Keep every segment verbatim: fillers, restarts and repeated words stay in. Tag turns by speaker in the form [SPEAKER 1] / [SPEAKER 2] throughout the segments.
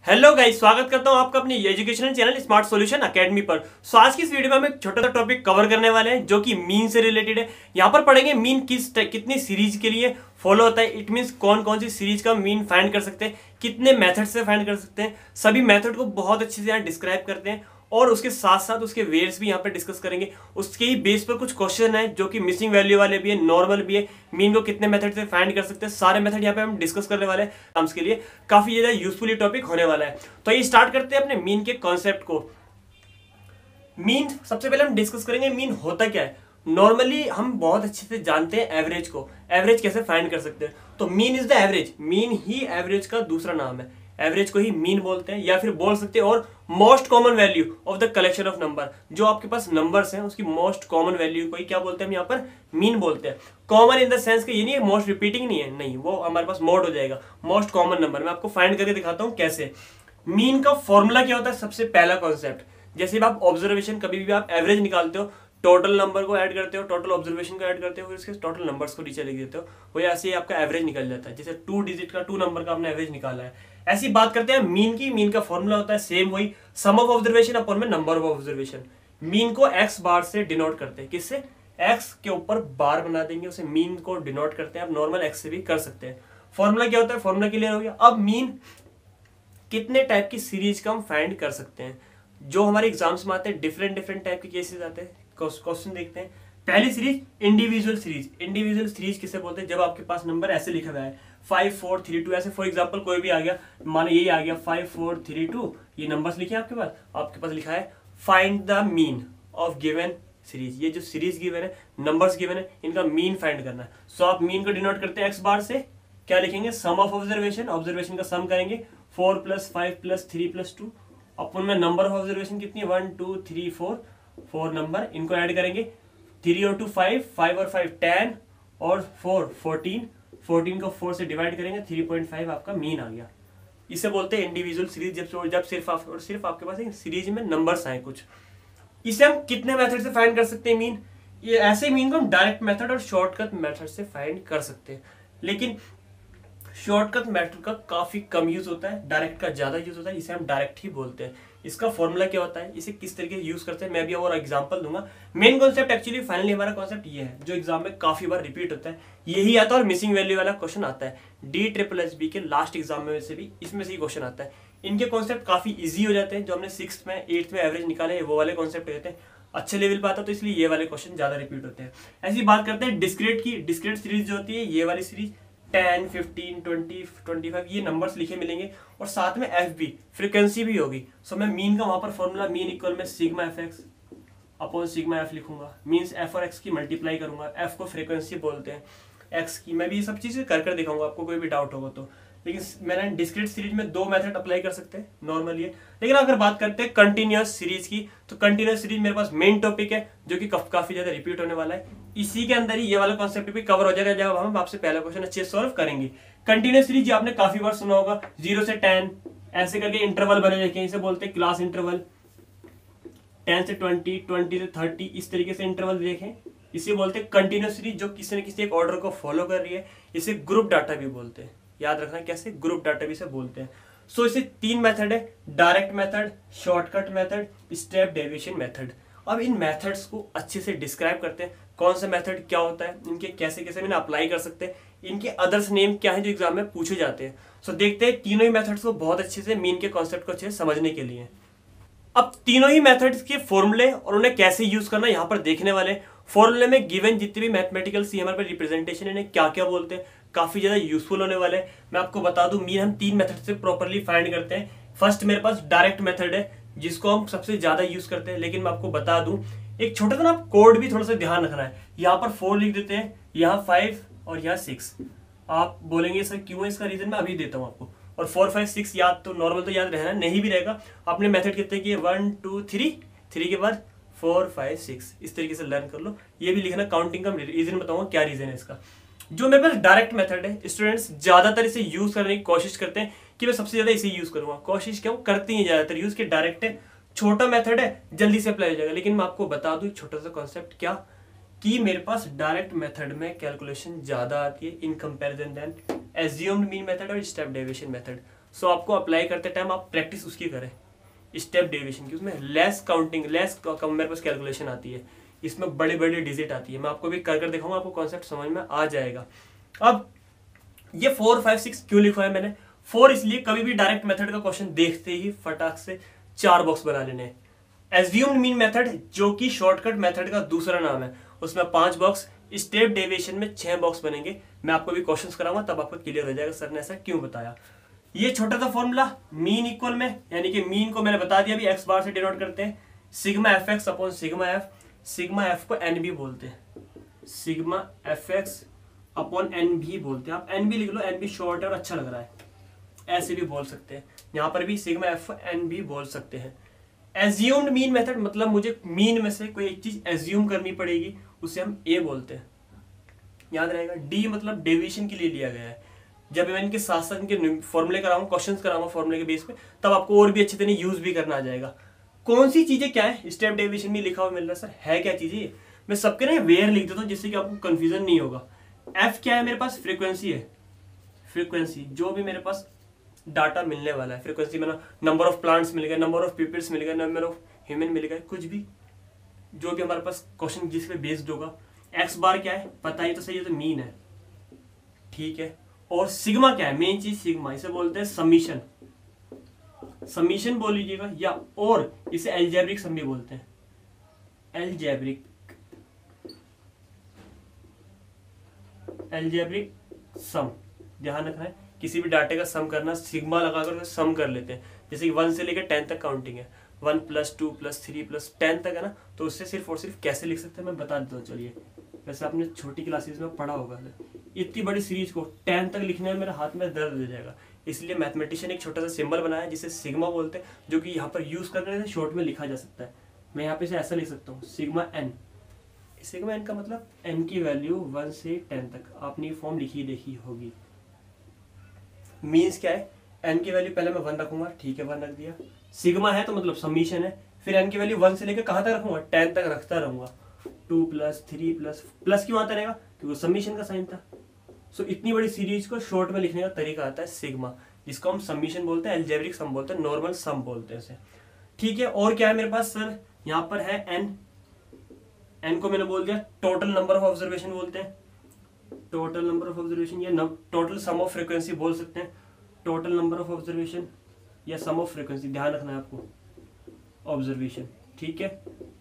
[SPEAKER 1] Hello guys, स्वागत करता हूं आपका अपने educational channel smart solution academy पर। सो आज की इस वीडियो में हम एक छोटा सा टॉपिक कवर करने वाले हैं जो कि मीन से रिलेटेड है। यहां पर पढ़ेंगे मीन किस कितनी सीरीज के लिए फॉलो होता है। इट मींस कौन कौन सी सीरीज का मीन फाइंड कर सकते हैं, कितने मेथड से फाइंड कर सकते हैं। सभी मेथड को बहुत अच्छे से यहाँ डिस्क्राइब करते हैं और उसके साथ साथ उसके वेट्स भी यहाँ पे डिस्कस करेंगे। उसके ही बेस पर कुछ क्वेश्चन है जो कि मिसिंग वैल्यू वाले भी है, नॉर्मल भी है। मीन को कितने मेथड से फाइंड कर सकते हैं, सारे मेथड यहाँ पे हम डिस्कस करने वाले हैं। एग्जाम्स के लिए काफी ज्यादा यूजफुल ये टॉपिक होने वाला है। तो ये स्टार्ट करते हैं अपने मीन के कॉन्सेप्ट को। मीन सबसे पहले हम डिस्कस करेंगे मीन होता क्या है। नॉर्मली हम बहुत अच्छे से जानते हैं एवरेज को, एवरेज कैसे फाइंड कर सकते हैं। तो mean is the average, mean ही एवरेज का दूसरा नाम है। एवरेज को ही मीन बोलते हैं या फिर बोल सकते हैं और most common value of the collection of number. जो आपके पास नंबर्स हैं उसकी मोस्ट कॉमन वैल्यू को ही क्या बोलते हैं हम यहाँ पर मीन बोलते हैं। कॉमन इन द सेंस कि ये नहीं है मोस्ट रिपीटिंग नहीं है, नहीं, वो हमारे पास मोड हो जाएगा। मोस्ट कॉमन नंबर मैं आपको फाइंड करके दिखाता हूँ कैसे। मीन का फॉर्मूला क्या होता है, सबसे पहला कॉन्सेप्ट। जैसे आप ऑब्जर्वेशन कभी भी आप एवरेज निकालते हो, टोटल नंबर को ऐड करते हो, टोटल ऑब्जर्वेशन को ऐड करते हो, फिर उसके टोटल नंबर्स को नीचे लिख देते हो, वो ऐसे ही आपका एवरेज निकल जाता है। जैसे टू डिजिट का टू नंबर का आपने एवरेज निकाला है, ऐसी बात करते हैं मीन की। मीन का फॉर्मूला होता है सेम वही, सम ऑफ ऑब्जर्वेशन अपॉन में नंबर ऑफ ऑब्जर्वेशन। मीन को एक्स बार से डिनोट करते हैं, किससे? एक्स के ऊपर बार बना देंगे, उसे मीन को डिनोट करते हैं। आप नॉर्मल एक्स से भी कर सकते हैं। फॉर्मूला क्या होता है, फॉर्मूला क्लियर हो गया। अब मीन कितने टाइप की सीरीज का हम फाइंड कर सकते हैं जो हमारे एग्जाम्स में आते हैं। डिफरेंट डिफरेंट टाइप के केसेस आते हैं। क्वेश्चन देखते हैं। पहली series individual series. Individual series किसे बोलते हैं? जब आपके पास नंबर ऐसे लिखा हुआ है फाइव फोर थ्री टू, ऐसे फॉर एग्जांपल कोई भी आ गया, मानो यही आ गया फाइव फोर थ्री टू, ये नंबर्स लिखे हैं आपके पास, आपके पास लिखा है find the mean of given series. ये जो सीरीज गिवन है, नंबर्स गिवन है, इनका मीन फाइंड करना है। सो आप मीन को डिनोट करते हैं एक्स बार से, क्या लिखेंगे? सम ऑफ ऑब्जर्वेशन, ऑब्जर्वेशन का सम करेंगे, four plus five plus three plus two, अपन में नंबर ऑफ ऑब्जर्वेशन कितनी है, one two three four, four number, इनको ऐड करेंगे। थ्री और टू फाइव, फाइव और फाइव टेन, और फोर फोर्टीन, फोर्टीन को फोर से डिवाइड करेंगे, थ्री पॉइंट फाइव आपका मीन आ गया। इसे बोलते हैं इंडिविजुअल सीरीज। जब जब सिर्फ आप और सिर्फ आपके पास एक सीरीज में नंबर्स आए कुछ। इसे हम कितने मेथड से फाइंड कर सकते हैं मीन? ये ऐसे मीन को हम डायरेक्ट मेथड और शॉर्टकट मेथड से फाइंड कर सकते हैं, लेकिन शॉर्टकट मेथड का काफी कम यूज होता है, डायरेक्ट का ज्यादा यूज होता है। इसे हम डायरेक्ट ही बोलते हैं। इसका फॉर्मूला क्या होता है, इसे किस तरीके से यूज करते हैं, मैं भी और एग्जांपल दूंगा। मेन कॉन्सेप्ट एक्चुअली फाइनली हमारा कॉन्सेप्ट ये है जो एग्जाम में काफी बार रिपीट होता है, यही आता है। और मिसिंग वैल्यू वाला क्वेश्चन आता है डी ट्रिपल एस बी के लास्ट एग्जाम में से भी, इसमें से ही क्वेश्चन आता है। इनके कॉन्सेप्ट काफी ईजी हो जाते हैं। जो हमने सिक्स में एट्थ में एवरेज निकाले वो वाले कॉन्सेप्ट हो जाते हैं, अच्छे लेवल पे आता है, तो इसलिए ये वाले क्वेश्चन ज्यादा रिपीट होते हैं। ऐसी बात करते हैं डिस्क्रीट की। डिस्क्रीट सीरीज जो होती है, ये वाली series ten, fifteen, twenty, twenty five, ये नंबर्स लिखे मिलेंगे और साथ में एफ बी फ्रीक्वेंसी भी होगी। सो मैं मीन का वहां पर फॉर्मूला मीन इक्वल में sigma F x upon sigma F लिखूंगा। मीन्स एफ और एक्स की मल्टीप्लाई करूंगा। एफ को फ्रीक्वेंसी बोलते हैं, एक्स की। मैं भी ये सब चीजें कर कर दिखाऊंगा आपको, कोई भी डाउट होगा तो। लेकिन मैंने डिस्क्रीट सीरीज में दो मेथड अप्लाई कर सकते हैं नॉर्मली। लेकिन अगर बात करते हैं कंटिन्यूअस सीरीज की, तो कंटिन्यूअस सीरीज मेरे पास मेन टॉपिक है जो कि काफी ज्यादा रिपीट होने वाला है। इसी के अंदर ही ये वाला कॉन्सेप्ट भी कवर हो जाएगा जब हम आपसे पहला क्वेश्चन अच्छे से सॉल्व करेंगे। कंटिन्यूअस सीरीज आपने काफी बार सुना होगा, जीरो से टेन ऐसे करके इंटरवल बने देखे हैं, इसे बोलते हैं क्लास इंटरवल। टेन से ट्वेंटी, ट्वेंटी से थर्टी, इस तरीके से इंटरवल देखें, इसे बोलते हैं कंटिन्यूअस सीरीज जो किसी न किसी एक ऑर्डर को फॉलो कर रही है। इसे ग्रुप डाटा भी बोलते हैं। याद रखना कैसे, ग्रुप डाटा भी से बोलते हैं। सो so, इसे तीन मेथड है, direct method, shortcut method, step deviation method. अब इन मेथड्स को अच्छे से डिस्क्राइब करते हैं, कौन सा मेथड क्या होता है, इनके कैसे कैसे मैंने अप्लाई कर सकते हैं, इनके अदर्स नेम क्या है जो एग्जाम में पूछे जाते हैं। सो so, देखते हैं तीनों ही मेथड्स को बहुत अच्छे से, मीन के कॉन्सेप्ट को अच्छे से समझने के लिए। अब तीनों ही मेथड्स के फॉर्मूले और उन्हें कैसे यूज करना यहाँ पर देखने वाले। फॉर्मूले में गिवन जितने भी मैथमेटिकल सी हमारे रिप्रेजेंटेशन इन्हें क्या क्या बोलते हैं, काफी ज्यादा यूजफुल होने वाले हैं। मैं आपको बता दूं मीन हम तीन मेथड से प्रॉपर्ली फाइंड करते हैं। फर्स्ट मेरे पास डायरेक्ट मेथड है जिसको हम सबसे ज्यादा यूज करते हैं। लेकिन मैं आपको बता दूं एक छोटा सा ना कोड भी थोड़ा सा ध्यान रखना है। यहाँ पर फोर लिख देते हैं, यहाँ फाइव और यहाँ सिक्स। आप बोलेंगे सर क्यों है, इसका रीजन मैं अभी देता हूँ आपको। और फोर फाइव सिक्स याद तो नॉर्मल तो याद रहना नहीं भी रहेगा। अपने मेथड कितने की है, वन टू थ्री, थ्री के बाद फोर फाइव सिक्स, इस तरीके से लर्न कर लो। ये भी लिखना, काउंटिंग का रीजन बताऊंगा क्या रीजन है इसका। जो मेरे पास डायरेक्ट मेथड है, स्टूडेंट्स ज्यादातर इसे यूज करने की कोशिश करते हैं कि मैं सबसे ज्यादा इसे यूज करूंगा। कोशिश क्यों करती है ज्यादातर यूज के, डायरेक्ट है, छोटा मेथड है, जल्दी से अप्लाई हो जाएगा। लेकिन मैं आपको बता दूं छोटा सा कॉन्सेप्ट क्या, कि मेरे पास डायरेक्ट मेथड में कैलकुलेशन ज्यादा आती है in comparison than assumed mean method और स्टेप डेविएशन मेथड। सो आपको अप्लाई करते टाइम आप प्रैक्टिस उसकी करें, स्टेप डेविएशन की। उसमें लेस काउंटिंग, लेस मेरे पास कैलकुलेशन आती है, इसमें बड़ी बड़ी डिजिट आती है। मैं आपको भी कर कर दिखाऊंगा, आपको कॉन्सेप्ट समझ में आ जाएगा। अब ये फोर फाइव सिक्स क्यों लिखा है मैंने? फोर इसलिए कभी भी डायरेक्ट मेथड का क्वेश्चन देखते ही फटाक से चार बॉक्स बना लेने। एज्यूम्ड मीन मेथड जो कि शॉर्टकट मेथड का दूसरा नाम है, उसमें पांच बॉक्स, स्टेप डेविएशन में छह बॉक्स बनेंगे। मैं आपको भी क्वेश्चंस कराऊंगा तब आपको क्लियर हो जाएगा सर ने ऐसा क्यों बताया। ये छोटा सा फॉर्मूला मीन इक्वल में, यानी कि मीन को मैंने बता दिया अभी एक्स बार से डिनोट करते हैं, sigma F x upon sigma F. Sigma F को एन भी बोलते हैं, sigma F x upon N भी बोलते हैं। आप एन भी लिख लो, एन भी शॉर्ट है और अच्छा लग रहा है, ऐसे भी बोल सकते हैं। यहाँ पर भी सिग्मा एफ एन भी बोल सकते हैं। एज्यूम्ड मीन मेथड मतलब मुझे मीन में से कोई एक चीज एज्यूम करनी पड़ेगी, उसे हम ए बोलते हैं, याद रहेगा। डी मतलब डेविएशन के लिए लिया गया है। जब मैं इनके साथ साथ इनके फॉर्मूले कराऊंगा, क्वेश्चंस कराऊंगा फॉर्मूले के बेस पे, तब आपको और भी अच्छे तरह यूज भी करना आ जाएगा। कौन सी चीजें क्या है स्टेप डेविएशन में लिखा हुआ मिल रहा है सर, है क्या चीजें? मैं सबके ना वेयर लिख देता हूँ जिससे कि आपको कंफ्यूजन नहीं होगा। एफ क्या है मेरे पास? फ्रीक्वेंसी है, फ्रीक्वेंसी जो भी मेरे पास डाटा मिलने वाला है, फ्रीक्वेंसी में नंबर ऑफ प्लांट्स मिल गए, नंबर ऑफ पीपल्स मिल गए, नंबर ऑफ ह्यूमन मिल गए, कुछ भी जो भी हमारे पास क्वेश्चन जिस पे बेस्ड होगा। एक्स बार क्या है पता ही तो सही है, तो मीन है, ठीक है। और सिग्मा क्या है? मेन चीज सिग्मा, इसे बोलते हैं समीशन, समीशन बोल लीजिएगा, या और इसे एल्जेब्रिक सम भी बोलते हैं, एल्जेब्रिक एल्जेब्रिक सम। ध्यान रखना है किसी भी डाटे का सम करना, सिग्मा लगाकर सम कर लेते हैं। जैसे कि वन से लेकर टेन तक काउंटिंग है, one plus two plus three plus ten तक है ना, तो उससे सिर्फ और सिर्फ कैसे लिख सकते हैं मैं बता देता हूँ। चलिए, वैसे आपने छोटी क्लासेस में पढ़ा होगा, इतनी बड़ी सीरीज को टेन तक लिखने में मेरे हाथ में दर्द हो जाएगा, इसलिए मैथमेटिशियन एक छोटा सा सिंबल बनाया जिसे सिग्मा बोलते हैं, जो कि यहाँ पर यूज करने से शॉर्ट में लिखा जा सकता है। मैं यहाँ पे से ऐसा लिख सकता हूँ, सिग्मा एन। सिग्मा एन का मतलब एन की वैल्यू वन से टेन तक, आपने ये फॉर्म लिखी देखी होगी। मीन्स क्या है? एन की वैल्यू पहले मैं वन रखूंगा, ठीक है, वन रख दिया। सिग्मा है तो मतलब समीशन है, फिर एन की वैल्यू वन से लेकर कहाँ तक रखूंगा? टेन तक रखता रहूंगा। Two plus three plus plus क्यों आता रहेगा? क्योंकि समीशन का साइन था। सो so, इतनी बड़ी सीरीज को शॉर्ट में लिखने का तरीका आता है सिग्मा, जिसको हम समीशन बोलते हैं, एल्जेब्रिक सम बोलते हैं, नॉर्मल सम बोलते हैं इसे, ठीक है। और क्या है मेरे पास सर? यहाँ पर है एन, एन को मैंने बोल दिया टोटल नंबर ऑफ ऑब्जर्वेशन बोलते हैं, टोटल नंबर ऑफ ऑब्जर्वेशन या टोटल सम ऑफ फ्रीक्वेंसी बोल सकते हैं, टोटल नंबर ऑफ ऑब्जर्वेशन या सम ऑफ फ्रीक्वेंसी, ध्यान रखना है आपको, ऑब्जर्वेशन, ठीक है,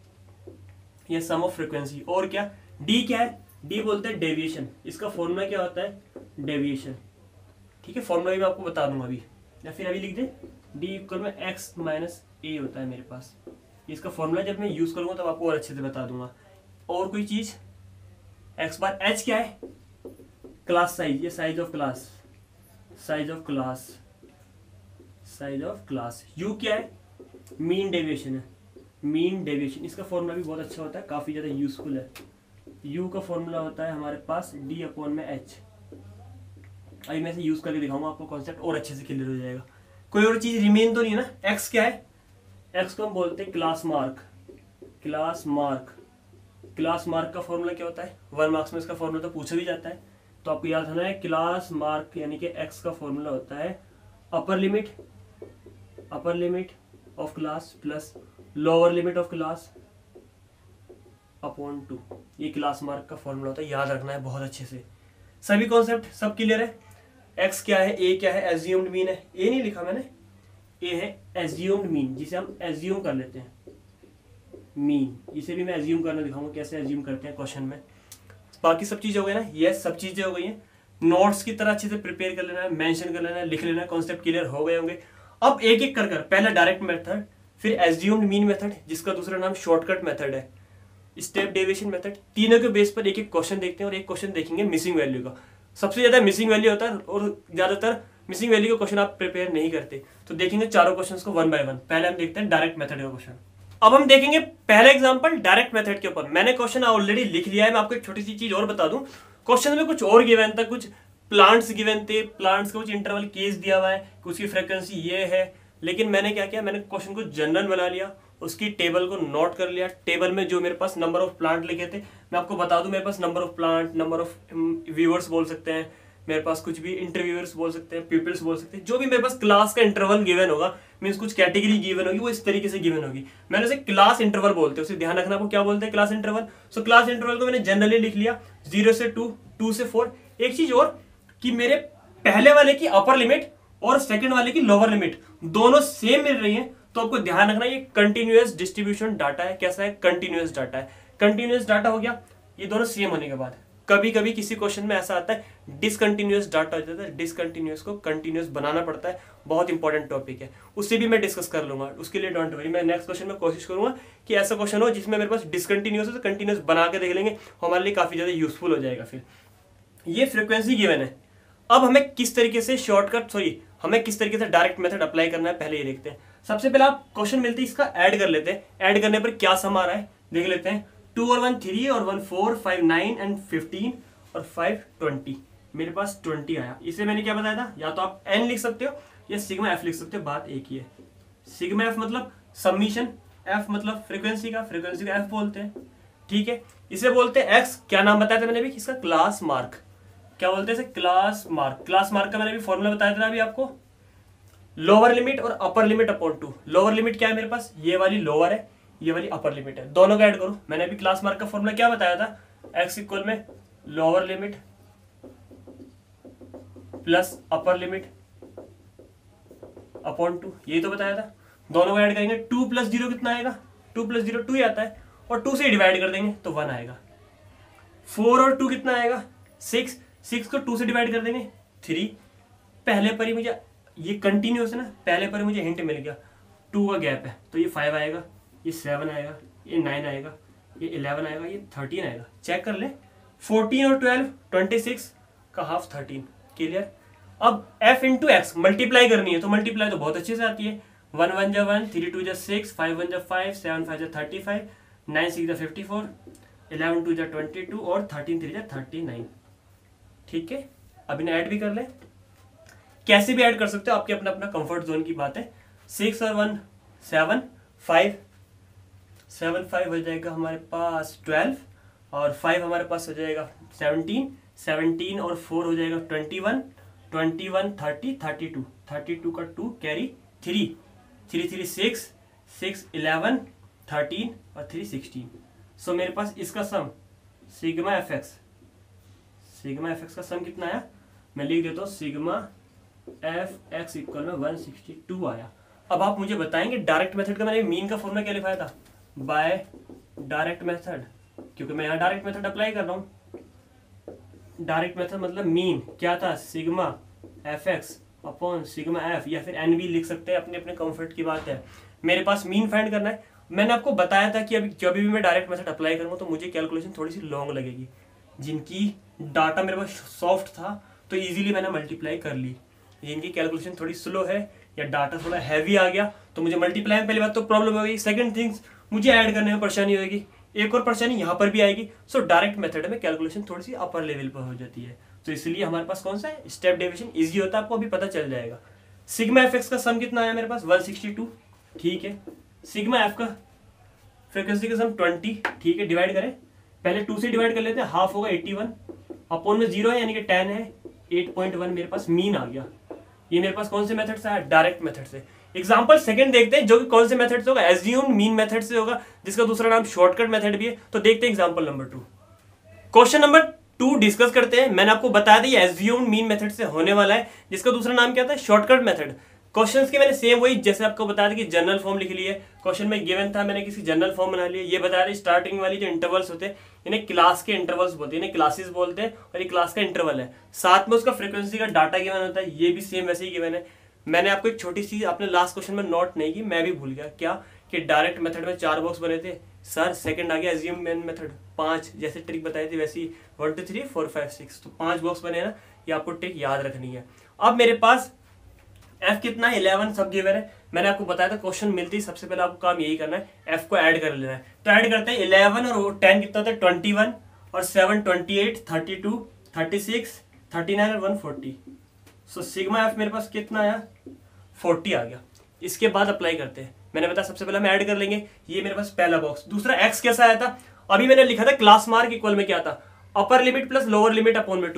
[SPEAKER 1] या सम ऑफ फ्रीक्वेंसी। और क्या? डी क्या है? डी बोलते हैं डेविएशन, इसका फॉर्मूला क्या होता है? डेविएशन, ठीक है। फॉर्मूला भी मैं आपको बता दूंगा अभी, या फिर अभी लिख दे, डी इक्वल में एक्स माइनस ए होता है मेरे पास। इसका फॉर्मूला जब मैं यूज करूंगा तब आपको और अच्छे से बता दूंगा। और कोई चीज? एक्स बार, एच क्या है? क्लास साइज, ये size of class, size of class, size of class. U क्या है? मीन डेविएशन है, मीन डेविएशन। इसका फॉर्मूला भी बहुत अच्छा होता है, काफी ज्यादा यूजफुल है। यू का फॉर्मूला होता है हमारे पास डी अपॉन में एच। अभी मैं इसे यूज करके दिखाऊंगा आपको, कॉन्सेप्ट और अच्छे से क्लियर हो जाएगा। कोई और चीज रिमेन तो नहीं है ना? एक्स क्या है? एक्स को हम बोलते हैं class mark, class mark. Class mark का फॉर्मूला क्या होता है? वन मार्क्स में इसका फॉर्मूला तो पूछा भी जाता है, तो आपको याद रखना है क्लास मार्क यानी कि एक्स का फॉर्मूला होता है upper limit, upper limit of class plus lower limit of class upon two. ये क्लास मार्क का फॉर्मूला होता है, याद रखना है बहुत अच्छे से। सभी कॉन्सेप्ट सब क्लियर है? एक्स क्या है, ए क्या है, एज्यूम्ड मीन है, ए नहीं लिखा मैंने, ए है एज्यूम्ड मीन, जिसे हम एज्यूम कर लेते हैं मीन। इसे भी मैं एज्यूम करना दिखाऊंगा कैसे एज्यूम करते हैं क्वेश्चन में। बाकी सब चीजें हो गई ना? यस, सब चीजें हो गई हैं। नोट्स की तरह अच्छे से प्रिपेयर कर लेना है, मेंशन कर लेना है, लिख लेना है, कॉन्सेप्ट क्लियर हो गए होंगे। अब एक एक कर कर, पहला डायरेक्ट मेथड, फिर एज्यूम्ड मीन मेथड जिसका दूसरा नाम शॉर्टकट मेथड है, स्टेप डेविएशन मेथड, तीनों के बेस पर एक एक क्वेश्चन देखते हैं और एक क्वेश्चन देखेंगे मिसिंग वैल्यू का। सबसे ज्यादा मिसिंग वैल्यू होता है और ज्यादातर मिसिंग वैल्यू का क्वेश्चन आप प्रिपेयर नहीं करते, तो देखेंगे चारों क्वेश्चंस को वन बाय वन। पहले हम देखते हैं डायरेक्ट मेथड का क्वेश्चन। अब हम देखेंगे पहला एग्जांपल डायरेक्ट मेथड के ऊपर। मैंने क्वेश्चन ऑलरेडी लिख लिया है, मैं आपको एक छोटी सी चीज और बता दूं। क्वेश्चन में कुछ और गिवन था, कुछ प्लांट्स गिवन थे, प्लांट्स का कुछ इंटरवल केस दिया हुआ है, उसकी फ्रीक्वेंसी ये है, लेकिन मैंने क्या किया, मैंने क्वेश्चन को जनरल बना लिया, उसकी टेबल को नोट कर लिया। टेबल में जो मेरे पास नंबर ऑफ प्लांट लिखे थे, मैं आपको बता दूं, मेरे पास number of plant, number of viewers बोल सकते हैं, मेरे पास कुछ भी इंटरव्यूअर्स बोल सकते हैं, पीपल्स बोल सकते हैं, जो भी मेरे पास क्लास का इंटरवल गिवन होगा, मीन्स कुछ कैटेगरी गिवन होगी, वो इस तरीके से गिवन होगी। मैंने उसे क्लास इंटरवल बोलते हैं, उसे ध्यान रखना आपको क्या बोलते हैं class interval. So class interval को मैंने जनरली लिख लिया जीरो से टू, टू से फोर। एक चीज और कि मेरे पहले वाले की अपर लिमिट और सेकंड वाले की लोअर लिमिट दोनों सेम मिल रही है, तो आपको ध्यान रखना ये कंटिन्यूअस डिस्ट्रीब्यूशन डाटा है। कैसा है? कंटिन्यूअस डाटा है। कंटिन्यूअस डाटा हो गया ये दोनों सेम होने के बाद। कभी कभी किसी क्वेश्चन में ऐसा आता है डिसकंटिन्यूअस डाटा हो जाता है, डिसकंटिन्यूअस को कंटिन्यूअस बनाना पड़ता है, बहुत इंपॉर्टेंट टॉपिक है, उससे भी मैं डिस्कस कर लूंगा। उसके लिए डोंट वरी, मैं नेक्स्ट क्वेश्चन में कोशिश करूंगा कि ऐसा क्वेश्चन हो जिसमें मेरे पास डिसकंटिन्यूअस हो, तो कंटिन्यूअस बना के देख लेंगे, हमारे लिए काफी ज्यादा यूजफुल हो जाएगा। फिर ये फ्रीक्वेंसी गिवन है। अब हमें किस तरीके से शॉर्टकट सॉरी हमें किस तरीके से डायरेक्ट मेथड अप्लाई करना है पहले ये देखते हैं। सबसे पहले आप क्वेश्चन मिलती है इसका ऐड कर लेते हैं। ऐड करने पर क्या सम आ रहा है देख लेते हैं। टू और वन थ्री और one four, five nine and fifteen और फाइव ट्वेंटी। मेरे पास ट्वेंटी आया। इसे मैंने क्या बताया था, या तो आप एन लिख सकते हो या सिग्मा एफ लिख सकते हो, बात एक ही है। सिग्मा एफ मतलब सबमिशन, एफ मतलब फ्रीक्वेंसी का, फ्रीक्वेंसी का एफ बोलते हैं, ठीक है। इसे बोलते हैं एक्स, क्या नाम बताया था मैंने अभी, इसका क्लास मार्क। क्या बोलते हैं इसे? Class mark. क्लास मार्क का मैंने अभी फॉर्मूला बताया था अभी आपको, लोअर लिमिट और upper limit upon two. Lower limit क्या है मेरे पास, ये वाली लोअर है, ये वाली अपर लिमिट है, दोनों का ऐड करो। मैंने अभी क्लास मार्क का फॉर्मूला क्या बताया था, एक्स इक्वल में lower limit plus upper limit upon two, यही तो बताया था। दोनों का ऐड करेंगे, टू प्लस जीरो कितना आएगा, टू प्लस जीरो टू ही आता है, और टू से डिवाइड कर देंगे तो वन आएगा। फोर और टू कितना आएगा, सिक्स, सिक्स को टू से डिवाइड कर देंगे थ्री। पहले पर ही मुझे ये कंटिन्यूस है ना, पहले पर ही मुझे हिंट मिल गया, टू का गैप है तो ये फाइव आएगा, ये सेवन आएगा, ये नाइन आएगा, ये इलेवन आएगा, ये थर्टीन आएगा। चेक कर ले, फोर्टीन और ट्वेल्व ट्वेंटी सिक्स का हाफ थर्टीन। क्लियर। अब f इंटू एक्स मल्टीप्लाई करनी है, तो मल्टीप्लाई तो बहुत अच्छे से आती है। वन वन जा वन, थ्री टू जा सिक्स, फाइव वन जा फाइव, सेवन फाइव जा थर्टी फाइव, नाइन सिक्स जा फिफ्टी फोर, इलेवन टू जा ट्वेंटी टू और थर्टीन थ्री जा थर्टी नाइन। ठीक है, अब इन्हें ऐड भी कर ले, कैसे भी ऐड कर सकते हो, आपके अपना अपना कंफर्ट जोन की बात है। सिक्स और one seven, five seven five हो जाएगा हमारे पास ट्वेल्व, और फाइव हमारे पास हो जाएगा सेवनटीन, सेवनटीन और फोर हो जाएगा twenty one, twenty one thirty, thirty two, thirty two का two carry three, three three six, six eleven, thirteen और थ्री सिक्सटीन। सो मेरे पास इसका sum sigma F x, sigma F x का sum कितना आया, मैं लिख देता हूँ सिग्मा एफ एक्स इक्वल में वन सिक्सटी टू आया। अब आप मुझे बताएंगे डायरेक्ट मेथड का मैंने मीन का फॉर्मूला क्या लिखाया था, बाय डायरेक्ट मेथड, क्योंकि मैं यहाँ डायरेक्ट मेथड अप्लाई कर रहा हूँ। डायरेक्ट मेथड मतलब मीन क्या था, sigma F x upon sigma f, या फिर एन भी लिख सकते हैं, अपने अपने कंफर्ट की बात है। मेरे पास मीन फाइंड करना है। मैंने आपको बताया था कि अभी जब भी मैं डायरेक्ट मेथड अप्लाई करूँगा तो मुझे कैलकुलेशन थोड़ी सी लॉन्ग लगेगी। जिनकी डाटा मेरे पास सॉफ्ट था तो इजीली मैंने मल्टीप्लाई कर ली, जिनकी कैलकुलेशन थोड़ी स्लो है या डाटा थोड़ा हैवी आ गया तो मुझे मल्टीप्लाई में पहली बात तो प्रॉब्लम होगी, सेकंड थिंग्स मुझे ऐड करने में परेशानी होगी, एक और परेशानी यहाँ पर भी आएगी। सो डायरेक्ट मेथड में कैलकुलेशन थोड़ी सी अपर लेवल पर हो जाती है, तो इसलिए हमारे पास कौन सा है, स्टेप डेविएशन इजी होता है, आपको अभी पता चल जाएगा। सिग्मा एफ एक्स का सम कितना आया मेरे पास वन सिक्सटी टू, ठीक है। सिग्मा एफ का फ्रीक्वेंसी का सम ट्वेंटी, ठीक है। डिवाइड करें, पहले टू से डिवाइड कर लेते हैं, हाफ होगा एट्टी वन, अपॉन में जीरो है यानी कि टेन है, एट पॉइंट वन मेरे पास मीन आ गया। ये मेरे पास कौन से मेथड से आया, डायरेक्ट मेथड से। एग्जांपल सेकंड देखते हैं जो कि कौन से मेथड से होगा, एज्यूम मीन मेथड से होगा, जिसका दूसरा नाम शॉर्टकट मेथड भी है। तो देखते हैं example number two. Question number two discuss करते हैं। मैंने आपको बताया था ये एज्यूम मीन मेथड से होने वाला है, जिसका दूसरा नाम क्या था, शॉर्टकट मेथड। क्वेश्चंस के मैंने सेम वही जैसे आपको बताया था कि जनरल फॉर्म लिख लिए, क्वेश्चन में गिवन था, मैंने किसी जनरल फॉर्म बना लिया। ये बताया था स्टार्टिंग वाली जो इंटरवल्स होते हैं इन्हें क्लास के इंटरवल्स बोलते हैं, इन्हें क्लासेस बोलते हैं, और ये क्लास का इंटरवल है। साथ में उसका फ्रीक्वेंसी का डाटा गिवन होता है, ये भी सेम वैसे ही गिवन है। मैंने आपको एक छोटी सी आपने लास्ट क्वेश्चन में नोट नहीं की, मैं भी भूल गया, क्या कि डायरेक्ट मेथड में चार बॉक्स बने थे सर, सेकंड आ गया एज्यूम मीन मेथड पांच, जैसे ट्रिक बताई थी वैसी one two three four five six, तो पांच बॉक्स बने ना, ये आपको ट्रिक याद रखनी है। अब मेरे पास एफ कितना है, इलेवन सब गिवन है। मैंने आपको बताया था क्वेश्चन मिलती है सबसे पहले आपको काम यही करना है, एफ को ऐड कर लेना है। तो ऐड करते हैं, इलेवन और टेन कितना होता है ट्वेंटी वन, और seven twenty eight, thirty two, thirty six, thirty nine और one forty. So sigma f मेरे पास कितना आया, फोर्टी आ गया। इसके बाद अप्लाई करते हैं, मैंने बताया सबसे पहले हम ऐड कर लेंगे, ये मेरे पास पहला बॉक्स। दूसरा एक्स कैसा आया था, अभी मैंने लिखा था क्लास मार्क इक्वल में क्या था, upper limit plus lower limit upon में टू।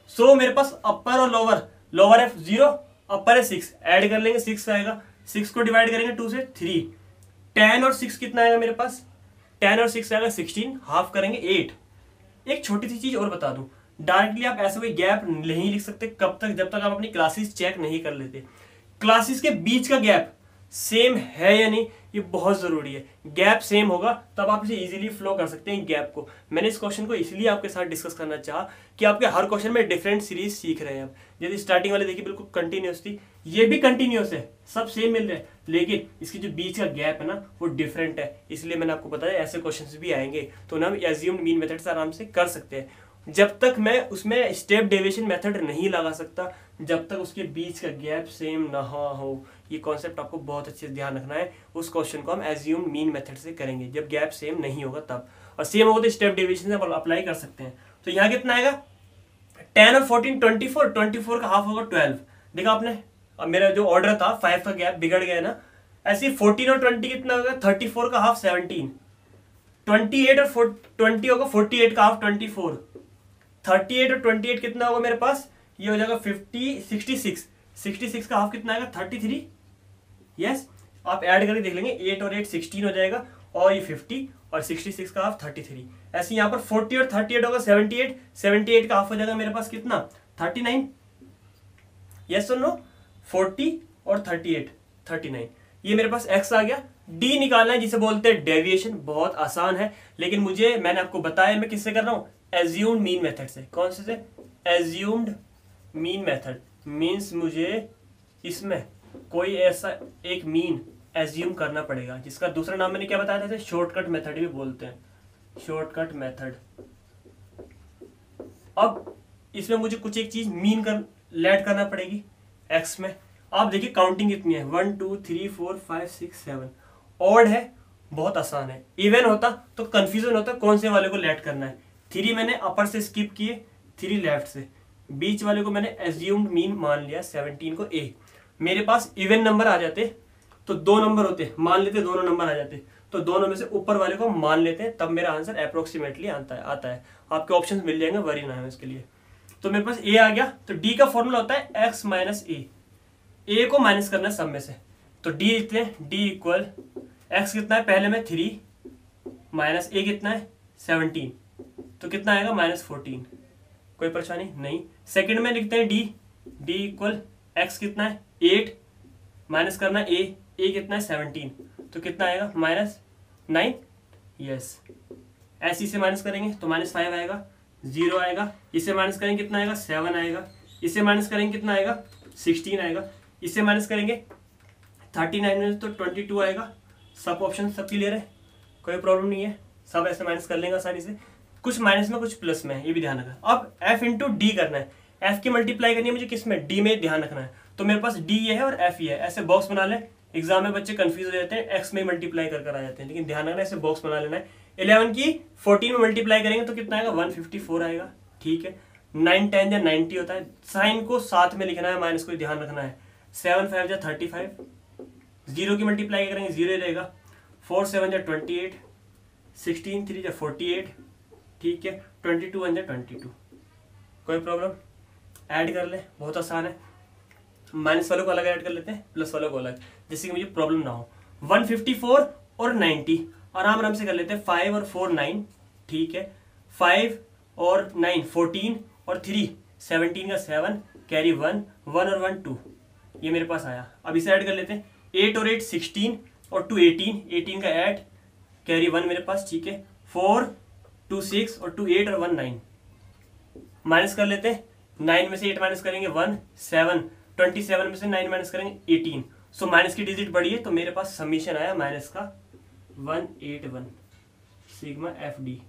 [SPEAKER 1] सो मेरे पास अपर और लोअर, लोअर है जीरो, अपर है सिक्स, ऐड कर लेंगे सिक्स आएगा, सिक्स को डिवाइड करेंगे टू से थ्री, टेन और सिक्स कितना आएगा मेरे पास, टेन और सिक्स आएगा सिक्सटीन, हाफ करेंगे एट। एक छोटी सी चीज और बता दूं, डायरेक्टली आप ऐसे कोई गैप नहीं लिख सकते कब तक, जब तक आप अपनी क्लासेस चेक नहीं कर लेते। क्लासेस के बीच का गैप सेम है या नहीं, ये बहुत जरूरी है। गैप सेम होगा तब आप इसे इजीली फ्लो कर सकते हैं गैप को। मैंने इस क्वेश्चन को इसलिए आपके साथ डिस्कस करना चाहा कि आपके हर क्वेश्चन में डिफरेंट सीरीज सीख रहे हैं आप। जैसे स्टार्टिंग वाले देखिए बिल्कुल कंटिन्यूस थी, ये भी कंटिन्यूस है, सब सेम मिल रहे हैं, लेकिन इसकी जो बीच का गैप है ना वो डिफरेंट है। इसलिए मैंने आपको बताया ऐसे क्वेश्चन भी आएंगे, तो ना हम एज्यूम्ड मीन मेथड से आराम से कर सकते हैं। जब तक मैं उसमें स्टेप डेविएशन मेथड नहीं लगा सकता, जब तक उसके बीच का गैप सेम ना हो। ये कॉन्सेप्ट आपको बहुत अच्छे से ध्यान रखना है। उस क्वेश्चन को हम एज्यूम्ड मीन मेथड से करेंगे जब गैप सेम नहीं होगा तब, और सेम होगा तो स्टेप डेविएशन से अप्लाई कर सकते हैं। तो यहाँ कितना आएगा, टेन और fourteen twenty four, twenty four का हाफ होगा ट्वेल्व। देखा आपने, अब मेरा जो ऑर्डर था फाइव का गैप बिगड़ गया ना, ऐसे फोर्टीन और ट्वेंटी कितना होगा, थर्टी फोर का हाफ सेवनटीन, ट्वेंटी एट और ट्वेंटी होगा फोर्टी एट का half twenty four, thirty eight और ट्वेंटी एट कितना होगा मेरे पास, ये हो जाएगा fifty, sixty six, sixty six का हाफ कितना आएगा थर्टी थ्री। यस, आप ऐड करके देख लेंगे, एट और एट सिक्सटीन हो जाएगा, और ये फिफ्टी और सिक्सटी सिक्स का हाफ थर्टी थ्री। ऐसे यहाँ पर फोर्टी और थर्टी एट होगा सेवेंटी एट, सेवेंटी एट का हाफ हो जाएगा मेरे पास कितना, थर्टी नाइन। यस और नो, फोर्टी और थर्टी एट, थर्टी नाइन। ये मेरे पास x आ गया। d निकालना है जिसे बोलते हैं डेविएशन, बहुत आसान है, लेकिन मुझे, मैंने आपको बताया मैं किससे कर रहा हूँ, एज्यूम्ड मीन मेथड से। कौन से से, एज्यूम्ड मीन मेथड मीन्स मुझे इसमें कोई ऐसा एक मीन एज्यूम करना पड़ेगा, जिसका दूसरा नाम मैंने क्या बताया था, शॉर्टकट मेथड भी बोलते हैं, शॉर्टकट मेथड। अब इसमें मुझे कुछ एक चीज मीन कर लेट करना पड़ेगी एक्स में। आप देखिए काउंटिंग कितनी है, one two three four five six seven. Odd है, बहुत आसान है। इवन होता तो कंफ्यूजन होता कौन से वाले को लेट करना है। थ्री मैंने अपर से स्किप किए, थ्री लेफ्ट से, बीच वाले को मैंने एज्यूम्ड मीन मान लिया, सेवनटीन को ए। मेरे पास इवन नंबर आ जाते तो दो नंबर होते, मान लेते दोनों नंबर आ जाते, तो दोनों में से ऊपर वाले को मान लेते हैं, तब मेरा आंसर अप्रोक्सीमेटली आता है आता है आपके ऑप्शन मिल जाएंगे, वरी ना है इसके लिए। तो मेरे पास ए आ गया, तो डी का फॉर्मूला होता है एक्स माइनस ए। ए को माइनस करना है सब में से, तो डी लिखते हैं, डी इक्वल एक्स कितना है पहले में थ्री, माइनस ए कितना है सेवनटीन, तो कितना आएगा माइनस फोर्टीन। कोई परेशानी नहीं। सेकंड में लिखते हैं डी, डी इक्वल एक्स कितना है एट, माइनस करना ए, ए कितना है सेवनटीन, तो कितना आएगा माइनस नाइन। यस, ऐसे से माइनस करेंगे तो माइनस फाइव आएगा, जीरो आएगा, इसे माइनस करेंगे कितना आएगा सेवन आएगा, इसे माइनस करेंगे कितना आएगा सिक्सटीन आएगा, इसे माइनस करेंगे थर्टी नाइन में तो ट्वेंटी टू आएगा। सब ऑप्शन सब क्लियर है, कोई प्रॉब्लम नहीं है, सब ऐसे माइनस कर लेंगे आसानी से। कुछ माइनस में कुछ प्लस में है, ये भी ध्यान रखना। अब f इंटू डी करना है, f की मल्टीप्लाई करनी है मुझे किस में, d में ध्यान रखना है। तो मेरे पास d ये है और f ये है, ऐसे बॉक्स बना ले। एग्जाम में बच्चे कंफ्यूज हो जाते हैं, x में मल्टीप्लाई कर कर आ जाते हैं, लेकिन ध्यान रखना ऐसे बॉक्स बना लेना है। इलेवन की फोर्टीन में मल्टीप्लाई करेंगे तो कितना आएगा वन फिफ्टी फोर आएगा, ठीक है। नाइन टेन या नाइनटी होता है, साइन को साथ में लिखना है, माइनस को ध्यान रखना है। सेवन फाइव या थर्टी फाइव, जीरो की मल्टीप्लाई करेंगे जीरो रहेगा, फोर सेवन या ट्वेंटी एट, सिक्सटीन थ्री या फोर्टी एट, ठीक है। ट्वेंटी टू वन या ट्वेंटी टू, कोई प्रॉब्लम। ऐड कर ले, बहुत आसान है। माइनस वालों को अलग ऐड कर लेते हैं, प्लस वालों को अलग, जिससे कि मुझे प्रॉब्लम ना हो। वन फिफ्टी फोर और नाइनटी आराम आराम से कर लेते हैं। फाइव और फोर नाइन, ठीक है। फाइव और नाइन फोर्टीन और थ्री सेवनटीन का सेवन, कैरी वन, वन और वन टू, ये मेरे पास आया। अब इसे ऐड कर लेते हैं। एट और एट सिक्सटीन और टू एटीन, एटीन का ऐड, कैरी वन मेरे पास, ठीक है। फोर टू सिक्स और टू एट और वन नाइन, माइनस कर लेते हैं। नाइन में से एट माइनस करेंगे वन, सेवन, ट्वेंटी सेवन में से नाइन माइनस करेंगे एटीन। सो माइनस की डिजिट बढ़ी है, तो मेरे पास समीशन आया माइनस का one eight one sigma F d.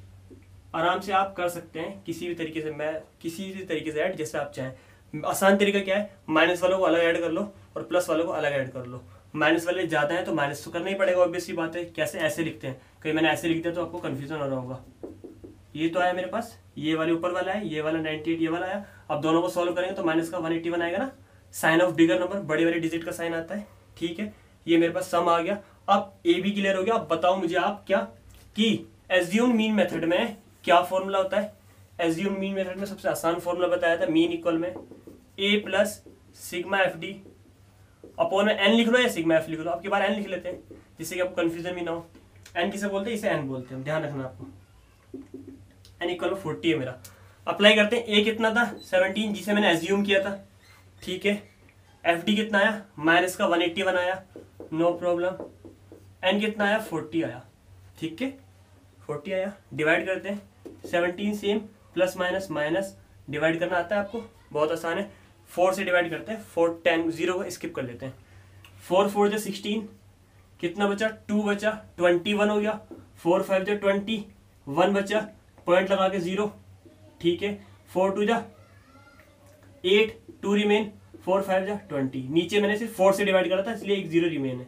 [SPEAKER 1] आराम से आप कर सकते हैं किसी भी तरीके से, मैं किसी भी तरीके से ऐड जैसे आप चाहें। आसान तरीका क्या है, माइनस वालों को अलग ऐड कर लो और प्लस वालों को अलग ऐड कर लो। माइनस वाले ज्यादा है तो माइनस तो करना ही पड़ेगा, ऑब्वियस सी बात है। कैसे, ऐसे लिखते हैं, कहीं मैंने ऐसे लिख दिया तो आपको कंफ्यूजन हो रहा होगा। ये तो आया मेरे पास, ये वाले ऊपर वाला है, ये वाला नाइनटी एट, ये वाला आया। अब दोनों को सॉल्व करेंगे तो माइनस का वन एटी वन आएगा ना, साइन ऑफ बिगर नंबर, बड़े बड़े डिजिट का साइन आता है, ठीक है। ये मेरे पास सम आ गया। अब ए भी क्लियर हो गया। अब बताओ मुझे आप क्या कि एज्यूम मीन मेथड में क्या फॉर्मूला होता है। एज्यूम मीन मेथड में सबसे आसान फॉर्मूला बताया था, मीन इक्वल में ए plus sigma F D upon में एन लिख लो या सिग्मा एफ लिख लो, आपके बार एन लिख लेते हैं जिससे कि आपको कंफ्यूजन भी ना हो। एन किसे बोलते हैं, इसे एन बोलते हैं, ध्यान रखना आपको। एन इक्वल में फोर्टी है मेरा। अप्लाई करते हैं, ए कितना था सेवनटीन जिसे मैंने एज्यूम किया था, ठीक है। एफ डी कितना आया, माइनस का वन एट्टी वन आया, नो प्रॉब्लम। एन कितना आया, फोर्टी आया, ठीक है, फोर्टी आया। डिवाइड करते हैं, seventeen same, plus minus minus divide करना आता है आपको, बहुत आसान है। फोर से डिवाइड करते हैं, फोर टेन जीरो को स्किप कर लेते हैं। फोर फोर जो सिक्सटीन, कितना बचा, टू बचा, ट्वेंटी वन हो गया। फोर फाइव जो ट्वेंटी, वन बचा, पॉइंट लगा के जीरो, ठीक है। फोर टू जा eight, two remain, four five जा ट्वेंटी। नीचे मैंने सिर्फ फोर से डिवाइड करा था इसलिए एक जीरो रिमेन है,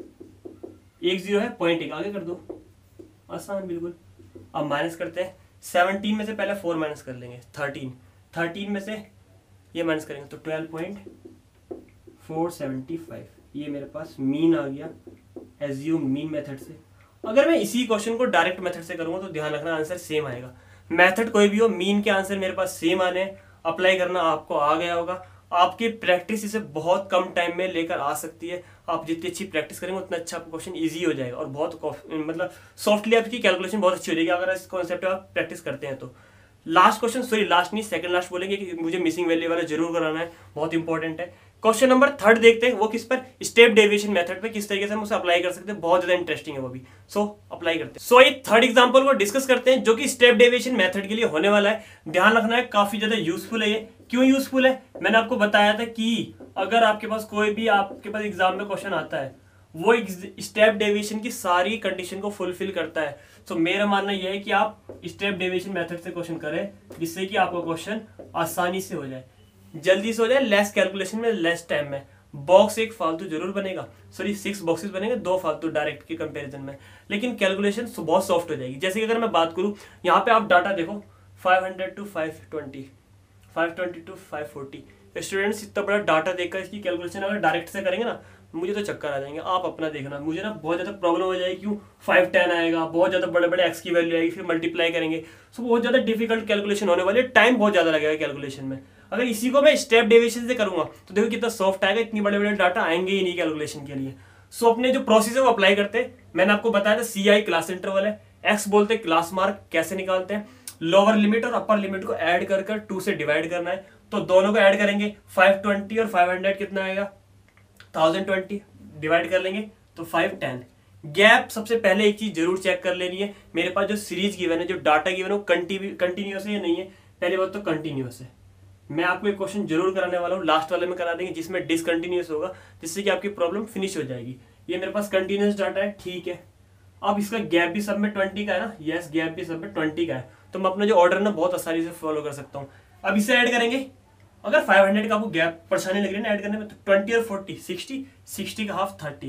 [SPEAKER 1] एक जीरो है, पॉइंट एक आगे कर दो, आसान बिल्कुल। अब माइनस करते हैं, सेवनटीन में से पहले फोर माइनस कर लेंगे, थर्टीन, थर्टीन में से ये माइनस करेंगे तो twelve point four seventy five, ये मेरे पास मीन आ गया एज्यूम मीन मेथड से। अगर मैं इसी क्वेश्चन को डायरेक्ट मेथड से करूंगा तो ध्यान रखना आंसर सेम आएगा। मेथड कोई भी हो, मीन के आंसर मेरे पास सेम आने, अप्लाई करना आपको आ गया होगा। आपकी प्रैक्टिस इसे बहुत कम टाइम में लेकर आ सकती है। आप जितनी अच्छी प्रैक्टिस करेंगे उतना अच्छा आपका क्वेश्चन इजी हो जाएगा और बहुत मतलब सॉफ्टली आपकी कैलकुलेशन बहुत अच्छी हो जाएगी अगर इस कॉन्सेप्ट आप प्रैक्टिस करते हैं तो। लास्ट क्वेश्चन, सॉरी लास्ट नहीं सेकंड लास्ट बोलेंगे कि मुझे मिसिंग वैल्यू वाला जरूर कराना है, बहुत इंपॉर्टेंट है। क्वेश्चन नंबर थर्ड देखते हैं, वो किस पर, स्टेप डेविएशन मेथड पे किस तरीके से हम उसे अप्लाई कर सकते हैं, बहुत ज्यादा इंटरेस्टिंग है वो भी। सो so, अप्लाई करते हैं। सो so, ये थर्ड एग्जांपल को डिस्कस करते हैं जो कि स्टेप डेविएशन मेथड के लिए होने वाला है। ध्यान रखना है, काफी ज्यादा यूजफुल है ये। क्यों यूजफुल है, मैंने आपको बताया था कि अगर आपके पास कोई भी आपके पास एग्जाम में क्वेश्चन आता है वो स्टेप डेविएशन की सारी कंडीशन को फुलफिल करता है। तो so, मेरा मानना यह है कि आप स्टेप डेविएशन मेथड से क्वेश्चन करें जिससे कि आपका क्वेश्चन आसानी से हो जाए, जल्दी से हो जाए, लेस कैलकुलेशन में, लेस टाइम में। बॉक्स एक फालतू जरूर बनेगा, सॉरी सिक्स बॉक्सेस बनेंगे, दो फालतू डायरेक्ट के कंपैरिजन में, लेकिन कैलकुलेशन बहुत सॉफ्ट हो जाएगी। जैसे कि अगर मैं बात करूं, यहाँ पे आप डाटा देखो, five hundred to five twenty, five twenty to five forty. Students इतना बड़ा डाटा देखकर इसकी कैलकुलेशन अगर डायरेक्ट से करेंगे ना, मुझे तो चक्कर आ जाएंगे। आप अपना देखना, मुझे ना बहुत ज्यादा प्रॉब्लम हो जाएगी। क्यों, फाइव टेन आएगा, बहुत ज्यादा बड़े बड़े एक्स की वैल्यू आएगी, फिर मल्टीप्लाई करेंगे, सो बहुत ज्यादा डिफिकल्ट कैलकुलेशन होने वाली है, टाइम बहुत ज्यादा लगेगा कैलकुलेशन में। अगर इसी को मैं स्टेप डेविएशन से करूंगा तो देखो कितना सॉफ्ट आएगा, इतनी बड़े बड़े डाटा आएंगे ही नहीं कैलकुलेशन के लिए। सो अपने जो प्रोसेस है वो अप्लाई करते हैं। मैंने आपको बताया था सी आई क्लास इंटरवल है, एक्स बोलते हैं क्लास मार्क, कैसे निकालते हैं, लोअर लिमिट और अपर लिमिट को ऐड कर कर टू से डिवाइड करना है। तो दोनों को ऐड करेंगे, फाइव ट्वेंटी और फाइव हंड्रेड कितना आएगा, थाउजेंड ट्वेंटी, डिवाइड कर लेंगे तो फाइव टेन। गैप सबसे पहले एक चीज जरूर चेक कर लेनी है, मेरे पास जो सीरीज गिवन है, जो डाटा गिवन है, वो कंटिन्यूअस है या नहीं है। पहली बात तो कंटिन्यूअस है। मैं आपको एक क्वेश्चन जरूर कराने वाला हूँ, लास्ट वाले में करा देंगे जिसमें डिसकंटिन्यूअस होगा, जिससे कि आपकी प्रॉब्लम फिनिश हो जाएगी। ये मेरे पास कंटिन्यूअस डाटा है, ठीक है। अब इसका गैप भी सब में ट्वेंटी का है ना, यस गैप भी सब में ट्वेंटी का है, तो मैं अपना जो ऑर्डर ना बहुत आसानी से फॉलो कर सकता हूँ। अब इसे ऐड करेंगे, अगर फाइव हंड्रेड का आपको गैप परेशानी लग रही है ना ऐड करने में, तो ट्वेंटी और फोर्टी, सिक्सटी, सिक्सटी का हाफ थर्टी,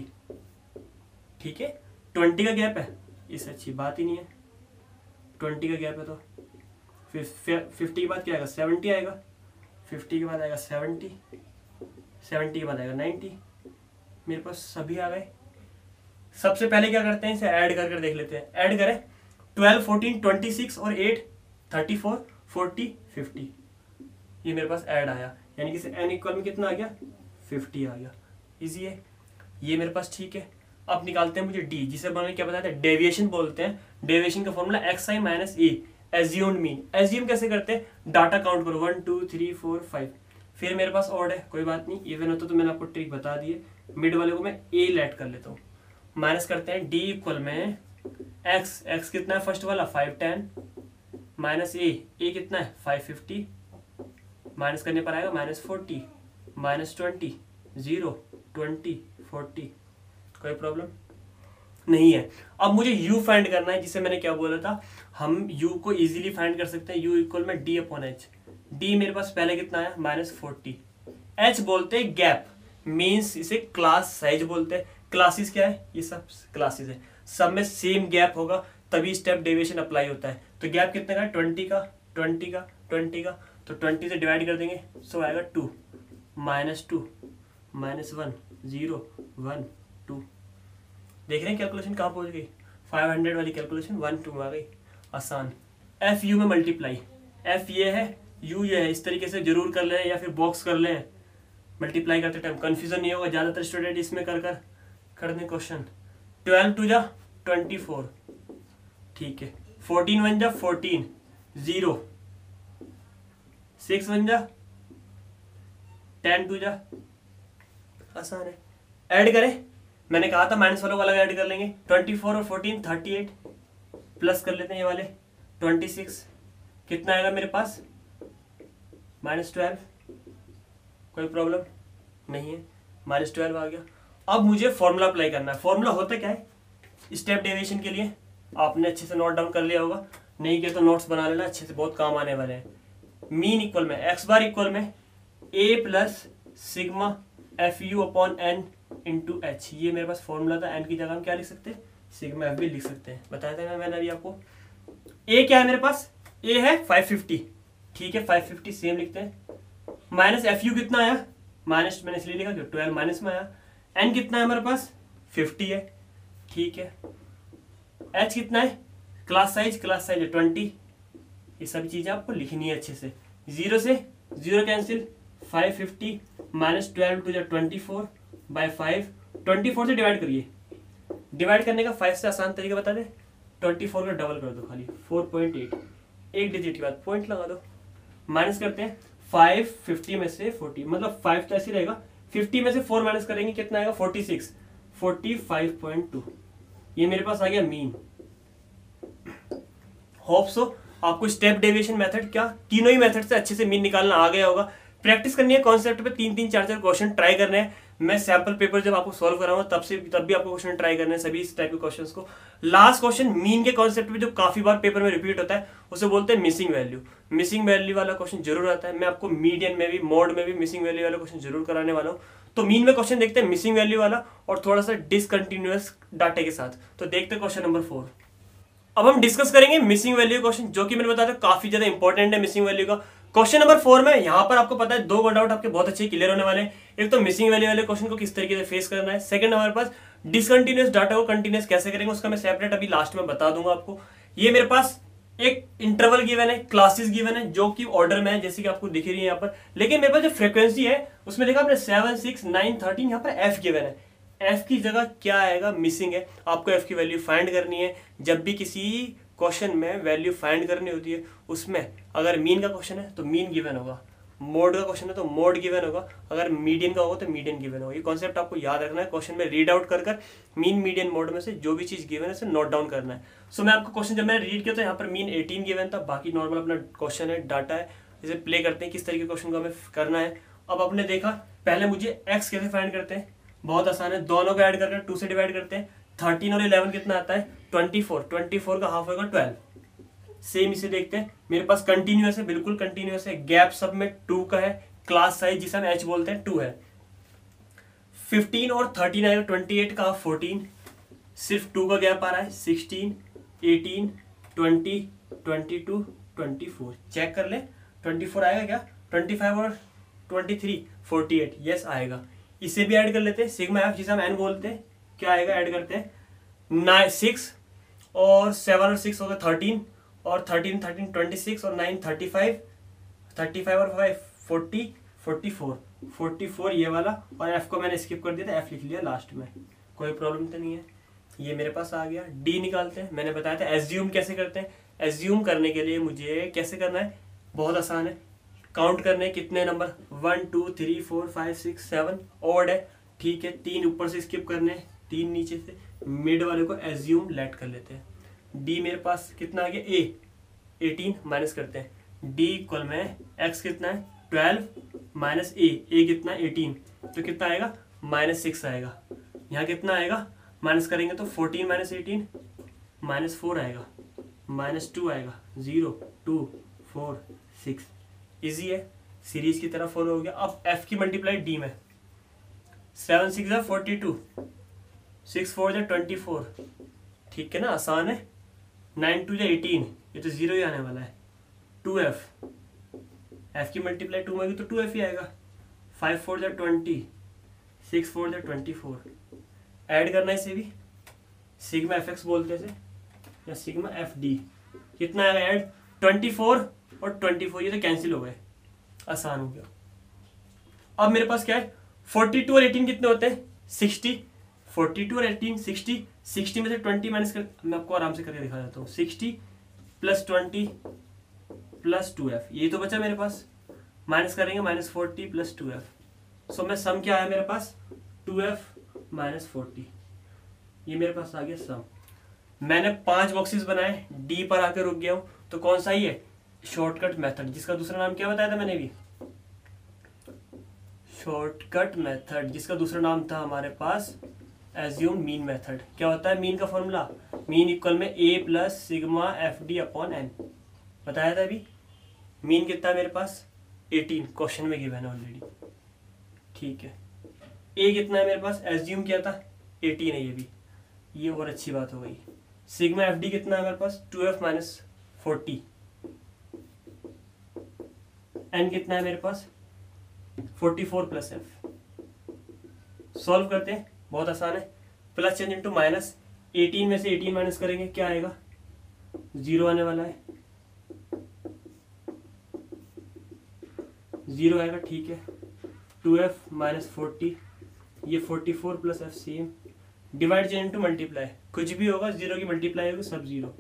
[SPEAKER 1] ठीक है। ट्वेंटी का गैप है, इससे अच्छी बात ही नहीं है, ट्वेंटी का गैप है तो फिर फिफ्टी के बाद क्या आएगा, सेवेंटी आएगा, फिफ्टी के बाद आएगा सेवेंटी, सेवेंटी के बाद आएगा नाइन्टी। मेरे पास सभी आ गए। सबसे पहले क्या करते हैं, इसे ऐड कर कर देख लेते हैं। ऐड करें, ट्वेल्व, फोर्टीन, ट्वेंटी सिक्स और eight, thirty four, forty, fifty, ये मेरे पास ऐड आया, यानी कि एन इक्वल में कितना आ गया, फिफ्टी आ गया। इजी है ये मेरे पास, ठीक है। अब निकालते हैं मुझे डी, जिसे बनाने क्या बताते हैं, डेविएशन बोलते हैं। डेविएशन का formula x i minus a, assumed mean. Assume कैसे करते हैं, डाटा काउंट करो, one two three four five, फिर मेरे पास ऑड है, कोई बात नहीं, इवन होता तो मैंने आपको ट्रिक बता दी है। मिड वाले को मैं ए लेट कर लेता हूँ। माइनस करते हैं, डी इक्वल में एक्स, एक्स कितना है फर्स्ट वाला, five ten, minus a, a कितना है फाइव फिफ्टी, माइनस करने पर आएगा minus forty, minus twenty, zero, twenty, forty, कोई प्रॉब्लम नहीं है। अब मुझे u फाइंड करना है, जिसे मैंने क्या बोला था, हम u को इजीली फाइंड कर सकते हैं। u इक्वल में d अपॉन एच, d मेरे पास पहले कितना है माइनस फोर्टी, h बोलते हैं गैप, मीन्स इसे क्लास साइज बोलते हैं। क्लासेस क्या है, ये सब क्लासेस है, सब में सेम गैप होगा तभी स्टेप डेविएशन अप्लाई होता है। तो गैप कितने का है, ट्वेंटी का, ट्वेंटी का, ट्वेंटी का, तो ट्वेंटी से डिवाइड कर देंगे, सो आएगा two, minus two, minus one, zero, one, two. देख रहे हैं कैलकुलेशन कहाँ पहुंच गई, फाइव हंड्रेड वाली कैलकुलेशन वन टू आ गई, आसान। एफ यू में मल्टीप्लाई, एफ ये है, यू ये है, इस तरीके से जरूर कर लें या फिर बॉक्स कर लें मल्टीप्लाई करते टाइम, कंफ्यूजन नहीं होगा। ज़्यादातर स्टूडेंट इसमें कर कर कर दें क्वेश्चन। ट्वेल्व टू जा ट्वेंटी फोर, ठीक है। फोर्टीन वन जा फोर्टीन, जीरो। सिक्स वन जा टेन टू जा, आसान है। ऐड करें, मैंने कहा था माइनस वालों को अलग ऐड कर लेंगे। ट्वेंटी फोर और फोर्टीन थर्टी एट, प्लस कर लेते हैं ये वाले ट्वेंटी सिक्स, कितना आएगा मेरे पास माइनस ट्वेल्व, कोई प्रॉब्लम नहीं है, माइनस ट्वेल्व आ गया। अब मुझे फॉर्मूला अप्लाई करना है। फॉर्मूला होता क्या है स्टेप डेविएशन के लिए, आपने अच्छे से नोट डाउन कर लिया होगा, नहीं किया तो नोट्स बना लेना, अच्छे से बहुत काम आने वाले हैं। मीन इक्वल में एक्स बार इक्वल में ए plus sigma f u upon n into h, ये मेरे पास फॉर्मूला था। एन की जगह हम क्या लिख सकते हैं, सिग्मा एफ भी लिख सकते हैं, बताया था मैंने अभी आपको। ए क्या है मेरे पास, ए है फाइव फिफ्टी, ठीक है, फाइव फिफ्टी सेम लिखते हैं। माइनस एफ यू कितना आया, माइनस मैंने इसलिए लिखा कि ट्वेल्व माइनस में आया। एन कितना है हमारे पास फिफ्टी है, ठीक है। एच कितना है, क्लास साइज क्लास साइज है ट्वेंटी, ये सभी चीजें आपको लिखनी है अच्छे से। जीरो से zero cancel, five fifty minus twelve two जो twenty four by five, twenty four से डिवाइड करिए, डिवाइड करने का फाइव से आसान तरीका बता दे, ट्वेंटी फोर का डबल कर दो खाली, फोर पॉइंट एट, एक डिजिट के बाद पॉइंट लगा दो। माइनस करते हैं फाइव फिफ्टी में से फोर्टी, मतलब फाइव तो ऐसे रहेगा, फिफ्टी में से फोर माइनस करेंगे कितना आएगा forty six, forty five point two, ये मेरे पास आ गया मीन। होप सो आपको स्टेप डेविएशन मेथड क्या तीनों ही मेथड से अच्छे से मीन निकालना आ गया होगा। प्रैक्टिस करनी है कॉन्सेप्ट पे, तीन तीन चार चार क्वेश्चन ट्राई करने हैं। मैं सैंपल पेपर जब आपको सॉल्व कराऊंगा तब से तब भी आपको क्वेश्चन ट्राई करने हैं, सभी इस टाइप के क्वेश्चंस को। लास्ट क्वेश्चन मीन के कॉन्सेप्ट पे जो काफी बार पेपर में रिपीट होता है उसे बोलते हैं मिसिंग वैल्यू। मिसिंग वैल्यू वाला क्वेश्चन जरूर आता है, मैं आपको मीडियन में भी मोड में भी मिसिंग वैल्यू वाला क्वेश्चन जरूर कराने वाला हूँ। तो मीन में क्वेश्चन देखते हैं मिसिंग वैल्यू वाला और थोड़ा सा डिसकंटिन्यूअस डाटे के साथ। तो देखते हैं क्वेश्चन नंबर फोर। अब हम डिस्कस करेंगे मिसिंग वैल्यू क्वेश्चन, जो कि मैंने बताया था काफी ज्यादा इंपॉर्टेंट है मिसिंग वैल्यू का। क्वेश्चन नंबर फोर में यहाँ पर आपको पता है दो डाउट आपके बहुत अच्छे क्लियर होने वाले हैं। एक तो मिसिंग वैल्यू वाले क्वेश्चन को किस तरीके से फेस करना है, सेकंड हमारे पास डिसकंटिन्यूअस डाटा को कंटिन्यूअस कैसे करेंगे उसका मैं सेपरेट अभी लास्ट में बता दूंगा आपको। ये मेरे पास एक इंटरवल गिवन है, क्लासेस गिवन है जो कि ऑर्डर में है जैसे कि आपको दिख रही है यहाँ पर, लेकिन मेरे पास जो फ्रीक्वेंसी है उसमें देखा आपने सेवन सिक्स नाइन थर्टीन, यहाँ पर एफ गिवन है। एफ की जगह क्या आएगा, मिसिंग है, आपको एफ की वैल्यू फाइंड करनी है। जब भी किसी क्वेश्चन में वैल्यू फाइंड करनी होती है उसमें अगर मीन का क्वेश्चन है तो मीन गिवन होगा, मोड का क्वेश्चन है तो मोड गिवन होगा, अगर मीडियन का होगा तो मीडियन गिवन होगा। ये कॉन्सेप्ट आपको याद रखना है, क्वेश्चन में रीड आउट कर कर मीन मीडियन मोड में से जो भी चीज गिवन है उसे नोट डाउन करना है। सो so, मैं आपको क्वेश्चन जब मैंने रीड किया तो यहाँ पर मीन एटीन गिवन था, बाकी नॉर्मल अपना क्वेश्चन है, डाटा है, इसे प्ले करते हैं किस तरीके क्वेश्चन को हमें करना है। अब आपने देखा पहले मुझे एक्स कैसे फाइंड करते हैं, बहुत आसान है, दोनों को ऐड करके टू से डिवाइड करते हैं। थर्टीन और इलेवन कितना आता है ट्वेंटी फोर, ट्वेंटी फोर का हाफ होगा ट्वेल्व। सेम इसे देखते हैं, मेरे पास कंटिन्यूअस है, बिल्कुल कंटिन्यूअस है, गैप सब में टू का है, क्लास साइज जिसे हम एच बोलते हैं टू है। फिफ्टीन और थर्टीन आएगा, ट्वेंटी एट का हाफ फोर्टीन, सिर्फ टू का गैप आ रहा है, sixteen eighteen twenty twenty two twenty four, check कर ले ट्वेंटी फोर आएगा क्या, ट्वेंटी फाइव और twenty three forty eight, yes आएगा। इसे भी ऐड कर लेते हैं, सिग्मा एफ जिसे हम एन बोलते हैं, क्या आएगा ऐड करते हैं, नाइन सिक्स और सेवन और सिक्स होगा थर्टीन, और थर्टीन थर्टीन ट्वेंटी सिक्स और nine thirty five, thirty five और five forty, forty four, forty four ये वाला, और एफ को मैंने स्किप कर दिया था, एफ लिख लिया लास्ट में, कोई प्रॉब्लम तो नहीं है। ये मेरे पास आ गया। डी निकालते हैं, मैंने बताया था एज्यूम कैसे करते हैं। एज्यूम करने के लिए मुझे कैसे करना है, बहुत आसान है, काउंट करने कितने number, one two three four five six seven, odd है, ठीक है, तीन ऊपर से स्किप करने, तीन नीचे से, मिड वाले को एज्यूम लेट कर लेते हैं। डी मेरे पास कितना आ गया, ए एटीन माइनस करते हैं, डी इक्वल में एक्स कितना है ट्वेल्व माइनस ए, ए कितना है एटीन, तो कितना आएगा माइनस सिक्स आएगा। यहाँ कितना आएगा, माइनस करेंगे तो fourteen minus eighteen minus four आएगा, माइनस टू आएगा, zero two four six, easy है, सीरीज की तरह फॉलो हो गया। अब एफ की मल्टीप्लाई डी में, सेवन सिक्स है फोर्टी टू, सिक्स फोर है ट्वेंटी फोर, ठीक है ना, आसान है। नाइन टू है एटीन, ये तो जीरो ही आने वाला है। टू एफ, एफ की मल्टीप्लाई टू में भी तो टू एफ ही आएगा। फाइव फोर है ट्वेंटी, सिक्स फोर है ट्वेंटी फोर, ऐड करना है इसे भी, सिग्मा एफ एक्स बोलते हैं या सिग्मा एफ डी, कितना आएगा ऐड, ट्वेंटी फोर और ट्वेंटी फोर, ये तो कैंसिल हो गए, आसान हो गया। अब मेरे पास क्या है, फोर्टी टू और एटीन कितने होते हैं, सिक्सटी। फोर्टी टू और एटीन सिक्सटी, सिक्सटी में से ट्वेंटी माइनस कर, मैं आपको आराम से करके दिखा देता हूँ। Sixty plus twenty plus two F, ये तो बचा मेरे पास, माइनस करेंगे minus forty plus two F. So मैं सम क्या आया मेरे पास, टू एफ माइनस फोर्टी, ये मेरे पास आ गया सम। मैंने पांच बॉक्सेस बनाए, डी पर आकर रुक गया हूँ, तो कौन सा ही है, शॉर्टकट मेथड, जिसका दूसरा नाम क्या बताया था मैंने भी, शॉर्टकट मेथड, जिसका दूसरा नाम था हमारे पास एज्यूम मीन मेथड। क्या होता है मीन का फॉर्मूला, मीन इक्वल में ए plus sigma F D upon N, बताया था अभी। मीन कितना है मेरे पास, एटीन, क्वेश्चन में गिवन है ऑलरेडी, ठीक है। ए कितना है मेरे पास, एज्यूम किया था एटीन है, ये भी, ये और अच्छी बात हो गई। सिग्मा एफ डी कितना है मेरे पास, two F minus forty. N कितना है मेरे पास, forty four plus F. Solve करते हैं, बहुत आसान है, plus change into minus, eighteen में से एटीन माइनस करेंगे क्या आएगा, जीरो आने वाला है, जीरो आएगा, ठीक है। टू एफ माइनस फोर्टी, ये forty four plus F same, divide change into multiply, कुछ भी होगा जीरो की मल्टीप्लाई होगी सब zero,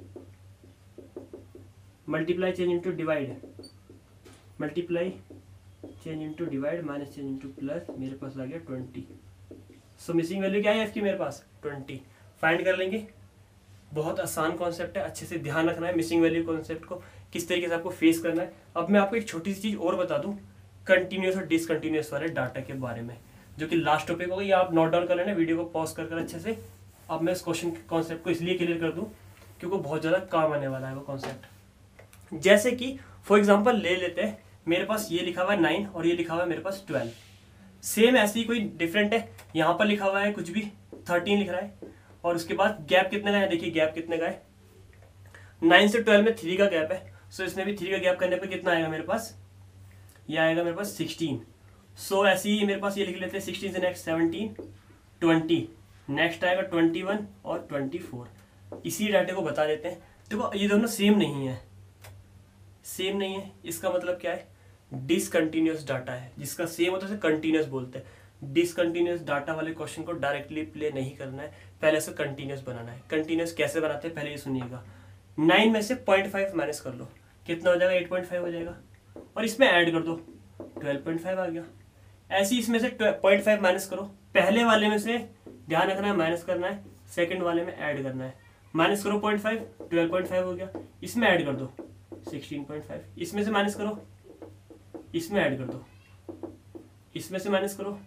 [SPEAKER 1] multiply change into divide, multiply change into divide minus change into plus, मेरे पास आ गया ट्वेंटी। सो मिसिंग वैल्यू क्या है एफ की मेरे पास, ट्वेंटी। फाइंड कर लेंगे, बहुत आसान कॉन्सेप्ट है, अच्छे से ध्यान रखना है मिसिंग वैल्यू कॉन्सेप्ट को, किस तरीके से आपको फेस करना है। अब मैं आपको एक छोटी सी चीज़ और बता दूं, कंटिन्यूस और डिसकंटिन्यूस वाले डाटा के बारे में, जो कि लास्ट टॉपिक होगा, ये आप नोट डाउन कर लेना, वीडियो को पॉज कर कर अच्छे से। अब मैं इस क्वेश्चन के कॉन्सेप्ट को इसलिए क्लियर कर दूं क्योंकि बहुत ज़्यादा काम आने वाला है वो कॉन्सेप्ट। जैसे कि फॉर एग्जाम्पल ले लेते हैं, मेरे पास ये लिखा हुआ है नाइन और ये लिखा हुआ है मेरे पास ट्वेल्व, सेम ऐसे ही कोई डिफरेंट है, यहाँ पर लिखा हुआ है कुछ भी थर्टीन लिख रहा है, और उसके बाद गैप कितने का है, देखिए गैप कितने का है, नाइन से ट्वेल्व में थ्री का गैप है। सो इसमें भी थ्री का गैप करने पर कितना आएगा मेरे पास, ये आएगा मेरे पास सिक्सटीन। सो ऐसे ही मेरे पास ये लिख लेते हैं, सिक्सटीन से नेक्स्ट सेवनटीन, ट्वेंटी, नेक्स्ट आएगा ट्वेंटी वन और ट्वेंटी फोर। इसी डाटे को बता देते हैं, देखो ये दोनों सेम नहीं है, सेम नहीं है, इसका मतलब क्या है, डिसकंटिन्यूस डाटा है, जिसका सेम होता है कंटिन्यूस बोलते हैं। डिसकंटिन्यूस डाटा वाले क्वेश्चन को डायरेक्टली प्ले नहीं करना है, पहले से कंटिन्यूस बनाना है। कंटिन्यूस कैसे बनाते हैं पहले ये सुनिएगा, नाइन में से पॉइंट फाइव माइनस कर लो, कितना हो जाएगा, एट पॉइंट फाइव हो जाएगा, और इसमें ऐड कर दो, ट्वेल्व पॉइंट फाइव आ गया। ऐसे ही इसमें से पॉइंट फाइव माइनस करो, पहले वाले में से ध्यान रखना है माइनस करना है, सेकंड वाले में ऐड करना है, माइनस करो point five, twelve point five हो गया, इसमें ऐड कर दो सिक्सटीन पॉइंट फाइव, इसमें से माइनस करो, इसमें ऐड कर दो, इसमें से माइनस करो,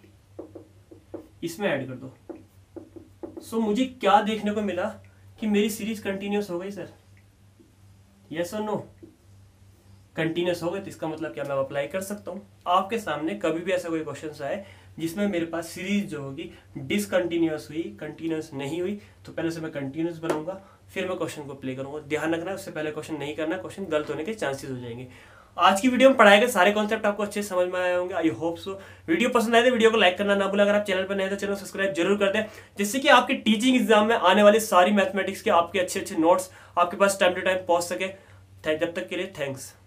[SPEAKER 1] इसमें ऐड कर दो। सो so, मुझे क्या देखने को मिला कि मेरी सीरीज कंटिन्यूस हो गई सर, यस और नो, कंटिन्यूस हो गई, तो इसका मतलब क्या, मैं अप्लाई कर सकता हूँ। आपके सामने कभी भी ऐसा कोई क्वेश्चन आए जिसमें मेरे पास सीरीज जो होगी डिसकंटिन्यूस हुई, कंटिन्यूस नहीं हुई, तो पहले से मैं कंटिन्यूस बनाऊंगा, फिर मैं क्वेश्चन को प्ले करूंगा। ध्यान रखना है, उससे पहले क्वेश्चन नहीं करना, क्वेश्चन गलत होने के चांसेस हो जाएंगे। आज की वीडियो में पढ़ाए गए सारे कॉन्सेप्ट आपको अच्छे समझ में आए होंगे, आई होप सो। वीडियो पसंद आए तो वीडियो को लाइक करना ना भूलें, अगर आप चैनल पर नए तो चैनल सब्सक्राइब जरूर कर दें, जिससे कि आपके टीचिंग एग्जाम में आने वाली सारी मैथमेटिक्स के आपके अच्छे अच्छे नोट्स आपके पास टाइम टू टाइम पहुंच सके। जब तक के लिए थैंक्स।